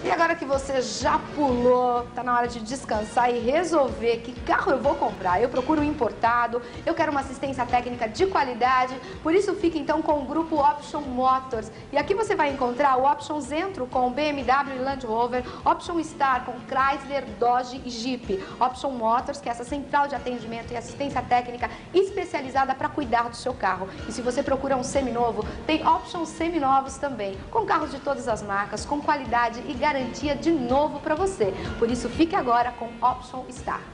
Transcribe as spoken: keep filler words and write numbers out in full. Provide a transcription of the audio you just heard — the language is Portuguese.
E agora que você já pulou, tá na hora de descansar e resolver que carro eu vou comprar. Eu procuro um importado, eu quero uma assistência técnica de qualidade, por isso fica então com o grupo Option Motors. E aqui você vai encontrar o Option Zentro com B M W e Land Rover, Option Star com Chrysler, Dodge e Jeep, Option Motors, que é essa central de atendimento e assistência técnica especializada para cuidar do seu carro. E se você procura um seminovo, tem Option Seminovos também, com carros de todas as marcas, com qualidade e garantia de novo para você. Por isso, fique agora com Option Star.